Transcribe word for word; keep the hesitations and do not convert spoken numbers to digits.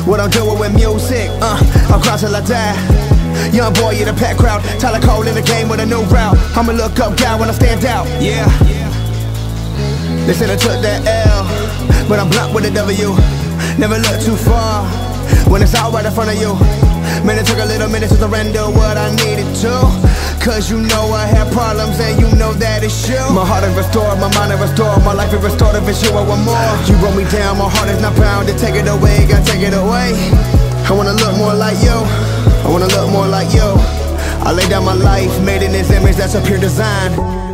what I'm doing with music. Uh, I'll cry till I die. Young boy in a packed crowd, Tyler Cole in the game with a new route. I'm a look up guy when I stand out. Yeah. They said I took that L, but I'm blunt with a W. Never look too far when it's all right in front of you. Man, it took a little minute to surrender what I needed to. Cause you know I have problems and you know that it's you. My heart is restored, my mind is restored, my life is restored if it's you, I want more. You broke me down, my heart is not bound to take it away, gotta take it away. I wanna look more like you, I wanna look more like you. I lay down my life, made in this image that's a pure design.